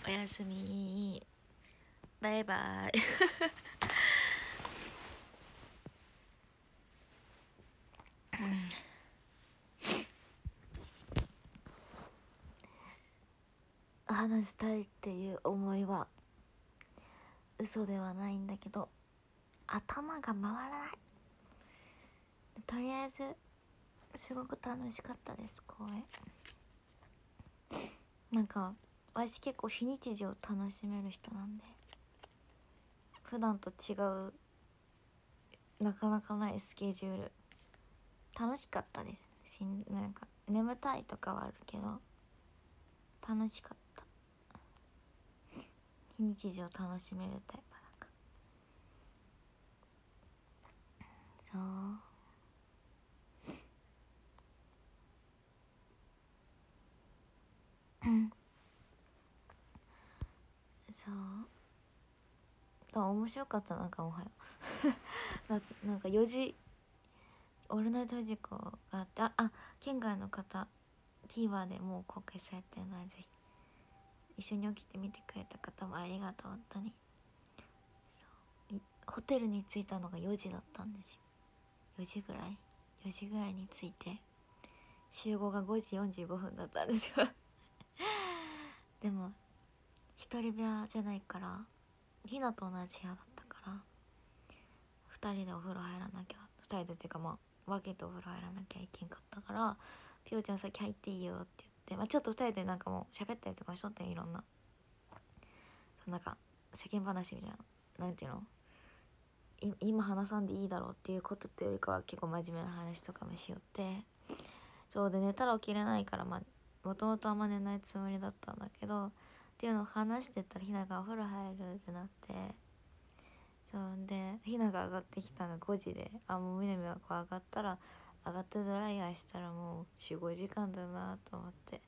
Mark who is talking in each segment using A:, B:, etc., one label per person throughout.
A: おやすみ、バイバイ話したいっていう思いは嘘ではないんだけど頭が回らない。とりあえずすごく楽しかったです、公演。なんか私結構非日常楽しめる人なんで、普段と違うなかなかないスケジュール楽しかったです。なんか眠たいとかはあるけど楽しかった。非日常楽しめるタイプだから。そう面白かった。なんかおはようなんか4時オールナイトフジコがあって、県外の方 TVer でもう公開されてるので、ぜひ一緒に起きて見てくれた方もありがとう。本当にそうホテルに着いたのが4時だったんですよ。4時ぐらいに着いて、集合が5時45分だったんですよでも一人部屋じゃないからひなと同じ部屋だったから2人でお風呂入らなきゃ、2人でっていうか分けてお風呂入らなきゃいけんかったから、ピオちゃん先入っていいよって言って、ちょっと2人でなんかもう喋ったりとかしとって、いろんななんか世間話みたいな、なんていうの、今話さんでいいだろうっていうことというよりかは結構真面目な話とかもしよって、そうで寝たら起きれないから、もともとあんま寝ないつもりだったんだけどっていうのを話してたら、ひながお風呂入るってなって、そうでひなが上がってきたのが5時で、もうみなみはこう上がったら上がってドライヤーしたらもう集合時間だなと思って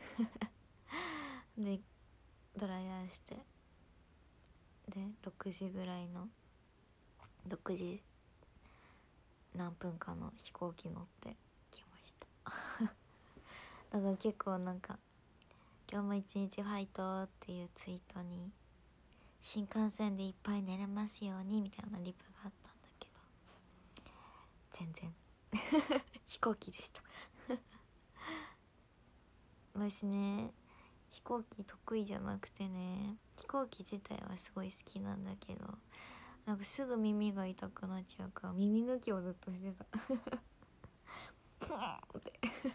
A: でドライヤーして、で6時ぐらいの6時何分かの飛行機乗ってきましただから結構なんか今日も一日ファイトっていうツイートに、新幹線でいっぱい寝れますようにみたいなリプがあったんだけど、全然飛行機でした私ね、飛行機得意じゃなくてね、飛行機自体はすごい好きなんだけど、なんかすぐ耳が痛くなっちゃうから耳抜きをずっとしてたプーンって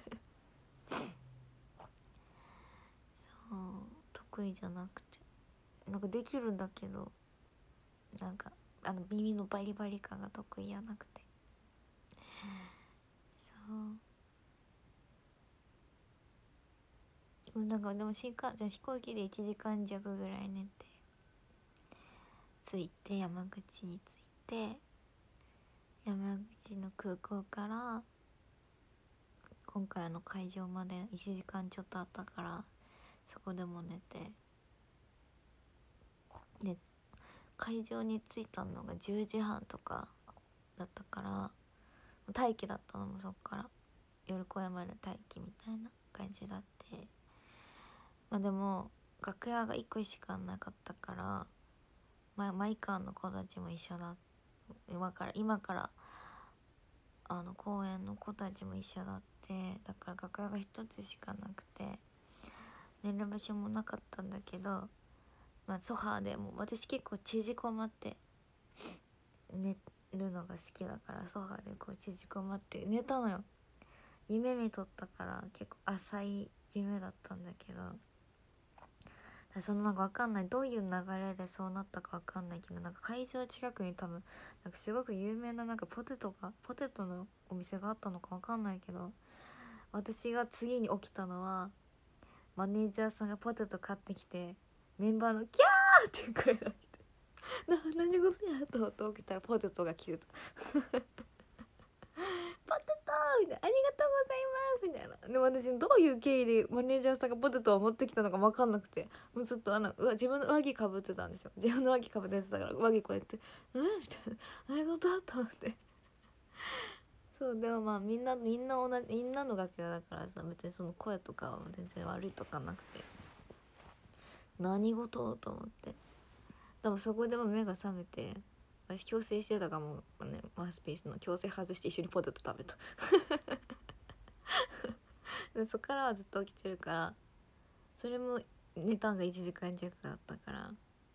A: そう得意じゃなくて、なんかできるんだけど、なんか耳のバリバリ感が得意じゃなくて、そうなんかでも飛行機で1時間弱ぐらい寝て、着いて山口に着いて、山口の空港から今回の会場まで1時間ちょっとあったから、そこでも寝て、で会場に着いたのが10時半とかだったから、待機だったのもそっから夜公演まで待機みたいな感じだって、でも楽屋が1個しかなかったから、マイカーの子たちも一緒だ、今から公園の子たちも一緒だって、だから楽屋が1つしかなくて寝る場所もなかったんだけど、ソファーでも私結構縮こまって寝るのが好きだから、ソファーでこう縮こまって寝たのよ。夢見とったから結構浅い夢だったんだけど、そのなんか分かんない、どういう流れでそうなったか分かんないけど、なんか会場近くに多分なんかすごく有名ななんかポテトのお店があったのか分かんないけど、私が次に起きたのはマネージャーさんがポテト買ってきて、メンバーのキャーっていう声が来て何事やと思って起きたらポテトが来てたポテトみたいな、ありがとうございますみたいな。でも私どういう経緯でマネージャーさんがポテトを持ってきたのか分かんなくて、もうずっと自分の上着かぶってたんですよ。自分の上着かぶってたから上着こうやって「みたいな、ありがとう」と思ってそうでもみんなの楽屋だからさ、別にその声とかは全然悪いとかなくて、 何事と思って。でもそこでも目が覚めて、私矯正してたかもね、マウスピースの矯正外して一緒にポテト食べたでそこからはずっと起きてるから、それも寝たんが1時間弱だったから、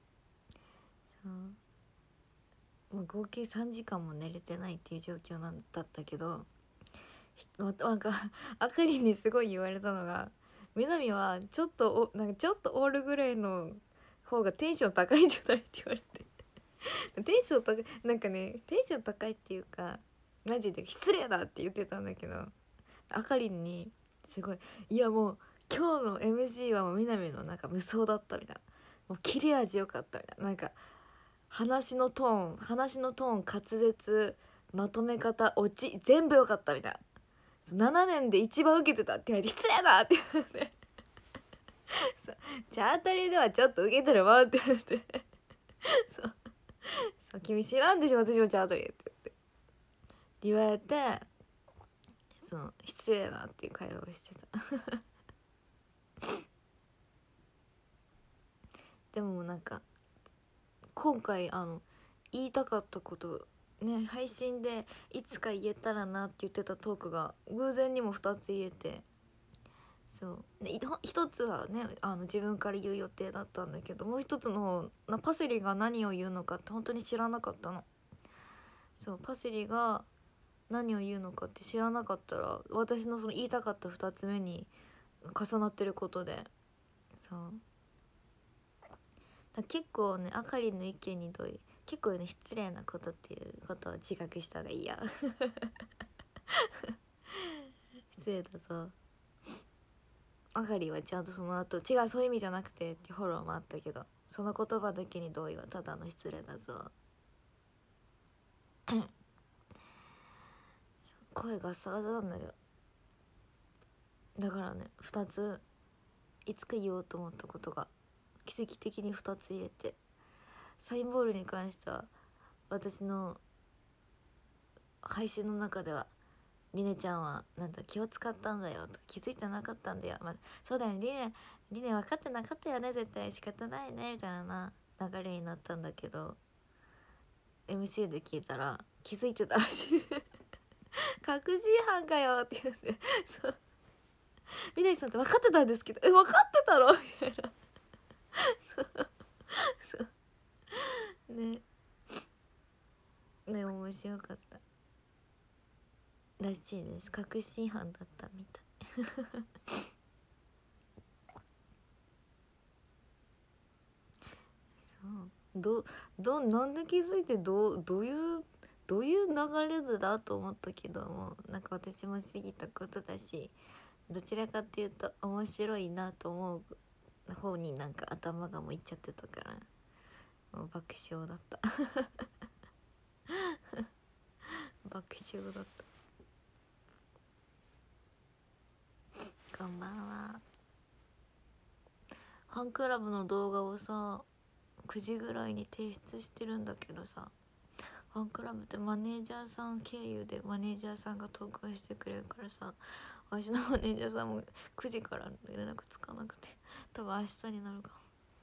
A: そうもう合計3時間も寝れてないっていう状況だったけど、なんかあかりにすごい言われたのが、南はちょっとなんかちょっとオールぐらいの方がテンション高いんじゃないって言われてテンション高い、なんかねテンション高いっていうかマジで失礼だって言ってたんだけど、あかりんにすごい「いやもう今日の MC はもう南のなんか無双だった」みたいな、もう切れ味よかったみたいな、なんか話のトーン滑舌まとめ方オチ全部よかったみたいな、7年で一番受けてたって言われて失礼だって言われてチャートリーではちょっと受けてるわって言われてそう君知らんでしょ私もチャートリーって言われて、そう失礼だっていう会話をしてたでもなんか今回言いたかったことね、配信でいつか言えたらなって言ってたトークが偶然にも2つ言えて、そうで一つはね自分から言う予定だったんだけど、もう一つの方パセリが何を言うのかって本当に知らなかったの。そうパセリが何を言うのかって知らなかったら、私のその言いたかった2つ目に重なってることで、そうだ結構ねあかりんの意見に結構ね失礼なことっていうことを自覚した方がいいや失礼だぞ。あかりはちゃんとその後違うそういう意味じゃなくてってフォローもあったけど、その言葉だけに同意はただの失礼だぞ声がサガサなんだけど、だからね2ついつか言おうと思ったことが奇跡的に2つ言えて、サインボールに関しては私の配信の中ではりねちゃんはなんだ気を使ったんだよとか気づいてなかったんだよ、まあ、そうだよねりね分かってなかったよね絶対仕方ないねみたいな流れになったんだけど、 MC で聞いたら気づいてたらしい確信犯かよって言ってそうみなりさんって分かってたんですけど分かってたろみたいなそうね面白かったらしいです。確信犯だったみたいそうなんで気づいてどういう流れでだと思ったけども、なんか私も過ぎたことだし、どちらかっていうと面白いなと思う方になんか頭がもういっちゃってたから、もう爆笑だった爆笑だった。こんばんは。ファンクラブの動画をさ9時ぐらいに提出してるんだけどさ、ファンクラブってマネージャーさん経由でマネージャーさんが投稿してくれるからさ、私のマネージャーさんも9時から連絡つかなくて、多分明日になるか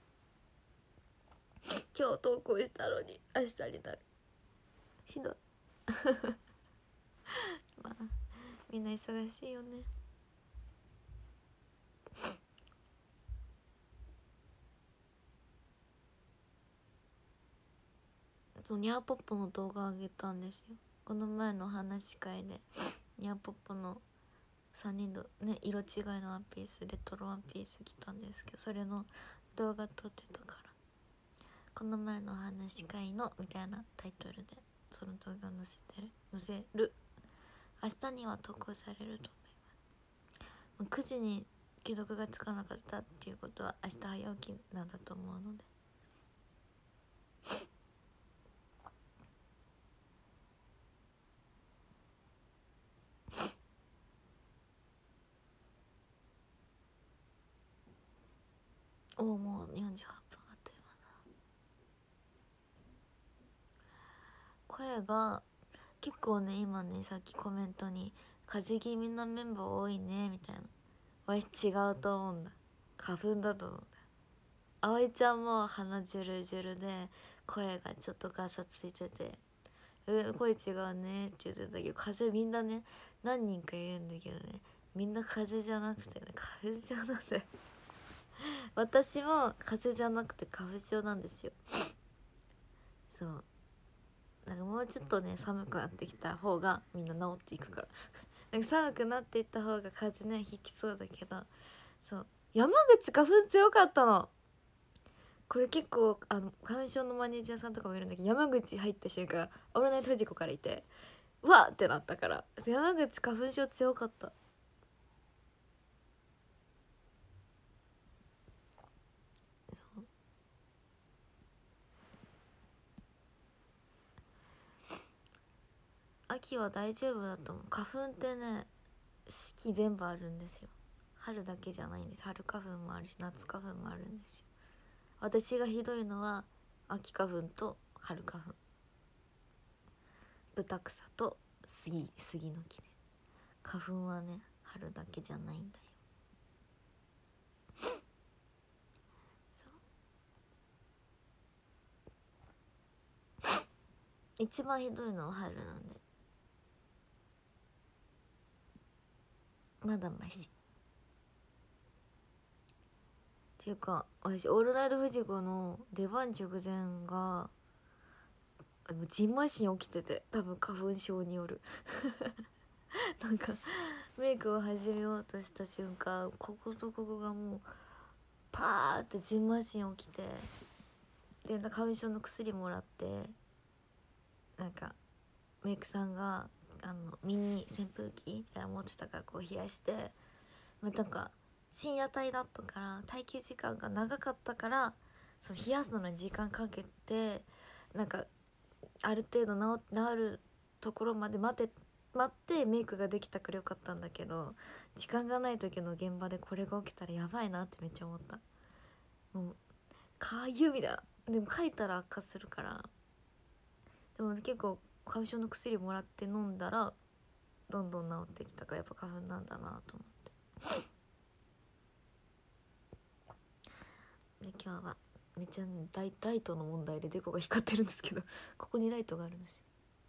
A: も。今日投稿したのに明日になる。ひどいまあみんな忙しいよね。ニャーポッポの動画あげたんですよ。この前の話し会でニャーポッポの3人のね色違いのワンピース、レトロワンピース着たんですけど、それの動画撮ってたから、この前の話し会のみたいなタイトルでその動画載せる。明日には投稿されると思います。9時に既読がつかなかったっていうことは明日早起きなんだと思うのでもう48分あっという間だ。声が結構ね今ねさっきコメントに風邪気味のメンバー多いねみたいな、私違うと思うんだ、花粉だと思うんだ。 葵ちゃんも鼻ジュルジュルで声がちょっとガサついてて「声違うね」って言ってたけど、風邪みんなね何人かいるんだけどね、みんな風邪じゃなくてね花粉症なんだよ私も風邪じゃなくて花粉症なんですよ。そう、なんかもうちょっとね寒くなってきた方がみんな治っていくからなんか寒くなっていった方が風邪ねひきそうだけど、そう山口花粉強かったの。これ結構花粉症のマネージャーさんとかもいるんだけど、山口入った瞬間「オールナイトフジコ」からいてうわっってなったから、山口花粉症強かった。そう秋は大丈夫だと思う。花粉ってね四季全部あるんですよ。春だけじゃないんです。春花粉もあるし夏花粉もあるんですよ。私がひどいのは秋花粉と春花粉、ブタクサと杉の木ね。花粉はね春だけじゃないんだよ。そう一番ひどいのは春なんでまだマシっていうか、私オールナイトフジコの出番直前がじんましん起きてて、多分花粉症によるなんかメイクを始めようとした瞬間、こことここがもうパーってじんましん起きて、で花粉症の薬もらって、なんかメイクさんがミニ扇風機みたいなの持ってたからこう冷やして、なんか深夜帯だったから待機時間が長かったから、そう冷やすのに時間かけて、なんかある程度治るところまで待ってメイクができたからよかったんだけど、時間がない時の現場でこれが起きたらやばいなってめっちゃ思った。もうかゆみだ。でも書いたら悪化するから。でも結構花粉症の薬もらって飲んだらどんどん治ってきたから、やっぱ花粉なんだなと思ってで今日はめっちゃライトの問題でデコが光ってるんですけどここにライトがあるんですよ。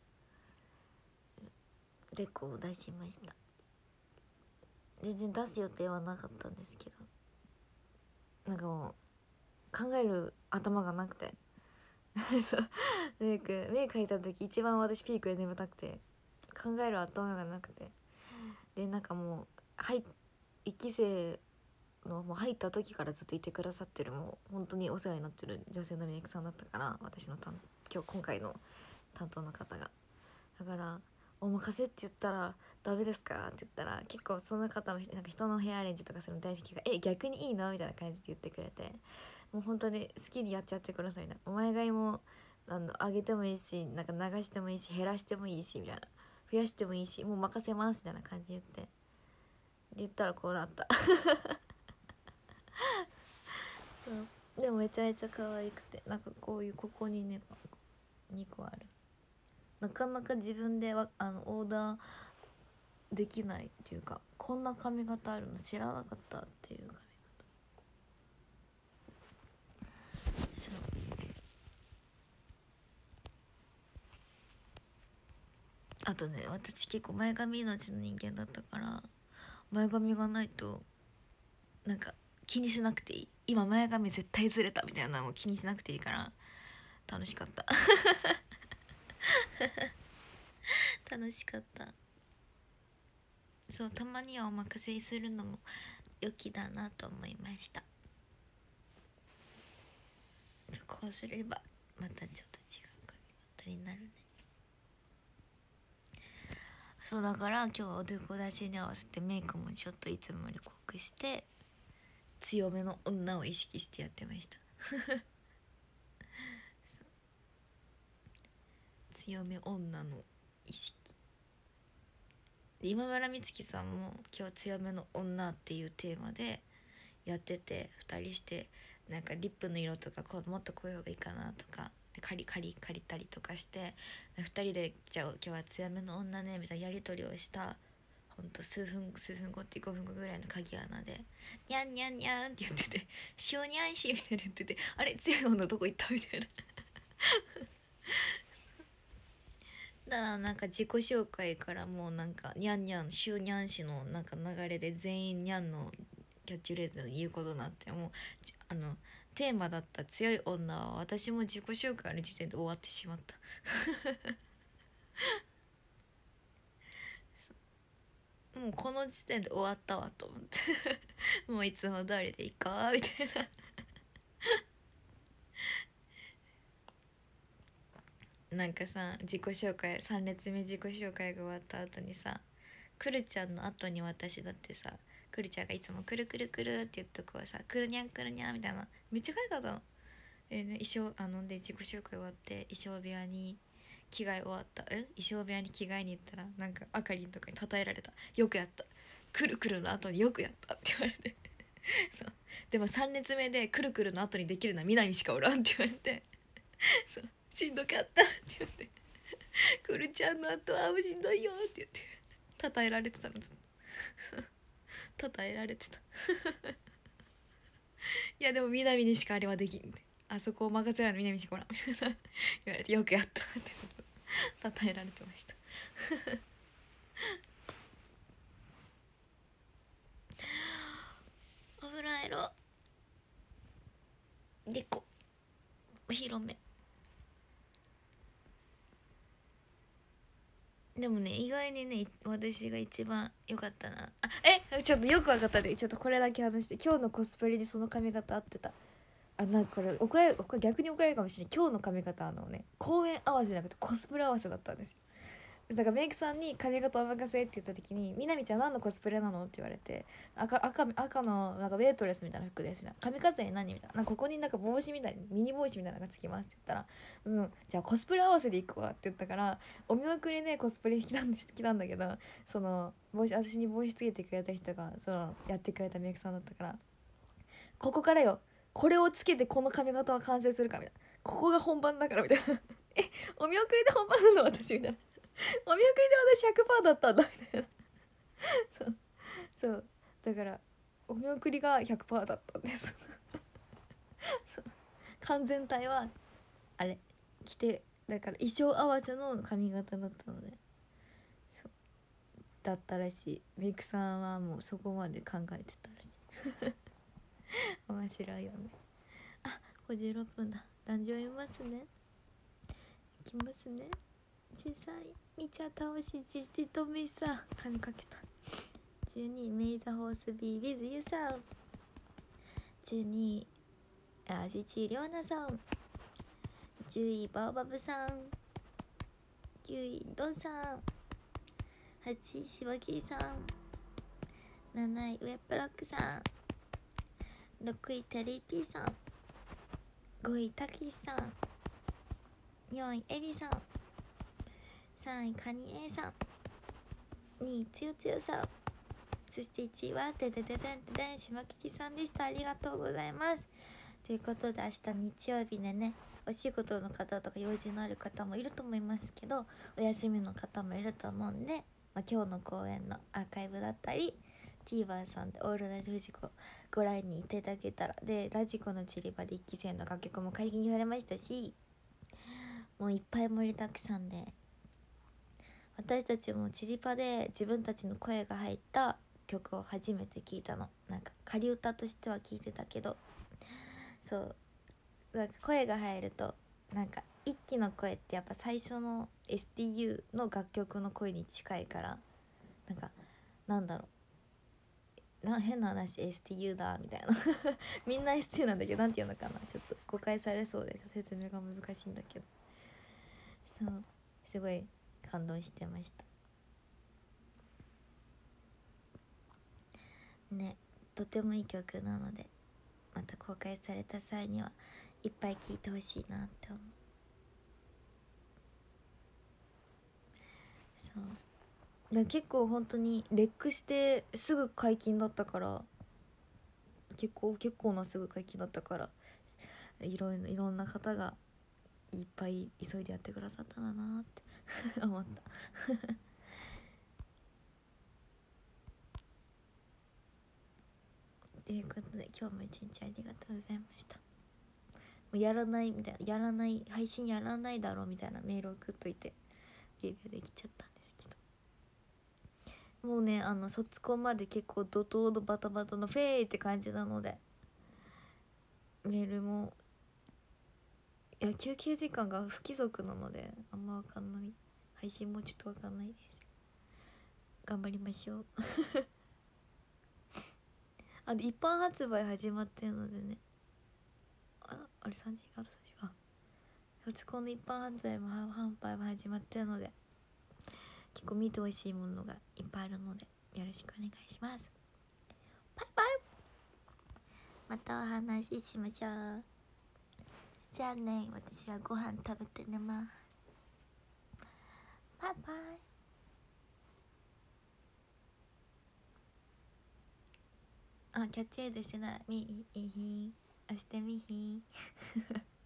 A: デコを出しました。全然出す予定はなかったんですけど、なんかもう考える頭がなくてそうメイク入った時一番私ピークで眠たくて考える頭がなくて、でなんかもう1期生のもう入った時からずっといてくださってる、もう本当にお世話になってる女性のメイクさんだったから、私の今回の担当の方が、だから「お任せ」って言ったら「ダメですか?」って言ったら、結構その方もなんか人のヘアアレンジとかするの大好きが「逆にいいの?」みたいな感じで言ってくれて、もう本当に好きにやっちゃってくださいな、お前がいも上げてもいいし、なんか流してもいいし、減らしてもいいしみたいな、増やしてもいいし、もう任せますみたいな感じで言ったらこうなったそうでもめちゃめちゃ可愛くて、なんかこういうここにね2個ある。なかなか自分でオーダーできないっていうか、こんな髪型あるの知らなかったっていう髪型。そうあとね、私結構前髪命の人間だったから、前髪がないとなんか気にしなくていい、今前髪絶対ずれたみたいなのも気にしなくていいから楽しかった楽しかった。そう、たまにはお任せするのも良きだなと思いました。こうすればまたちょっと違う髪型になるね。そうだから今日はおでこ出しに合わせてメイクもちょっといつもより濃くして強めの女を意識してやってました強め女の意識で、今村美月さんも今日強めの女っていうテーマでやってて、2人してなんかリップの色とかもっとこういう方がいいかなとか借りたりとかして、2人でじゃあ今日は強めの女ねみたいなやり取りをしたほんと数分後って5分後ぐらいの鍵穴で「にゃんにゃんにゃん」って言ってて「塩にゃんし」みたいな言ってて「あれ強い女どこ行った?」みたいなだからなんか自己紹介からもうなんかにゃんにゃん塩にゃんしのなんか流れで全員にゃんのキャッチフレーズを言うことになって、もうテーマだった強い女は私も自己紹介の時点で終わってしまったもうこの時点で終わったわと思ってもういつも通りでいいかみたいななんかさ、自己紹介3列目自己紹介が終わった後にさ、くるちゃんの後に私だってさ、くるちゃんがいつもくるくるくるって言っとこはさ、くるにゃんくるにゃんみたいなめっちゃ可愛かったの。衣装で自己紹介終わって衣装部屋に着替え終わった衣装部屋に着替えに行ったら、なんかあかりんとかに称えられた。よくやった、くるくるの後によくやったって言われてそうでも3列目でくるくるの後にできるのは南しかおらんって言われてそうしんどかったって言ってくるちゃんの後はしんどいよって言って称えられてたの称えられてたいやでも南にしかあれはできんって、あそこを任せられる南しかおらんみたいな言われて、よくやったって称えられてました油絵ろでこお披露目でもね、意外にね私が一番良かったなちょっとよく分かったで、ちょっとこれだけ話して、今日のコスプレにその髪型合ってた。なんかこれ逆に怒られるかもしれない。今日の髪型公演合わせじゃなくてコスプレ合わせだったんですよ。だからメイクさんに髪型お任せって言った時に「みなみちゃん何のコスプレなの?」って言われて赤のなんかウェイトレスみたいな服ですみたいな、髪飾り何みたいな、なんかここになんか帽子みたいにミニ帽子みたいなのがつきますって言ったら「じゃあコスプレ合わせで行くわ」って言ったから、お見送りでコスプレ来たんだけど、その私に帽子つけてくれた人がやってくれたメイクさんだったから「ここからよ、これをつけてこの髪型は完成するか」みたいな、ここが本番だからみたいなお見送りで本番なの私みたいなお見送りで私100%だったんだみたいなそうそうだからお見送りが100%だったんです完全体はあれ着て、だから衣装合わせの髪型だったので、そうだったらしい。メイクさんはもうそこまで考えてたらしい面白いよね。あ、56分だ。壇上読みますね。いきますね。小さい見ちゃ倒し父とめさ髪かけた。12メイザホースビー with you さん。12父りょうなさん。10位バーバブさん。9位ドンさん。8位しばきりさん。7位ウェブロックさん。6位テリーピーさん。5位たけしさん。4位エビさん。3位カニエさん。2位つよつよさん。そして1位はててててんててんしまきりさんでした。ありがとうございます。ということで明日日曜日でね、お仕事の方とか用事のある方もいると思いますけど、お休みの方もいると思うんで、今日の公演のアーカイブだったり TVer さんでオールナイトフジコご覧にいただけたら、でラジコのチリバで1期生の楽曲も解禁されましたし、もういっぱい盛りだくさんで、私たちもチリパで自分たちの声が入った曲を初めて聞いたの。なんか仮歌としては聞いてたけど、そうなんか声が入るとなんか一期の声ってやっぱ最初の STU の楽曲の声に近いから、なんかなんだろう変な話 STU だみたいなみんな STU なんだけど、なんていうのかな、ちょっと誤解されそうです、説明が難しいんだけど、そうすごい感動してましたね。とてもいい曲なので、また公開された際にはいっぱい聴いてほしいなって思う。そうだから結構本当にレックしてすぐ解禁だったから、結構なすぐ解禁だったから、いろんな方がいっぱい急いでやってくださったんだなって思ったということで今日も一日ありがとうございました。もうやらないみたいな、やらない配信やらないだろうみたいなメール送っといてゲリラできちゃったんですけど、もうね卒コンまで結構怒涛のバタバタのフェーって感じなので、メールもいや休憩時間が不規則なのであんま分かんない、配信もちょっと分かんないです。頑張りましょう一般発売始まってるのでね、あれ3時、あと3時、卒コンの一般発売も販売も始まってるので、結構見てほしいものがいっぱいあるのでよろしくお願いします。バイバイ、またお話ししましょう。じゃあね、私はご飯食べて寝ます。バイバイ。キャッチエイドしてない。みいひん、押してみひん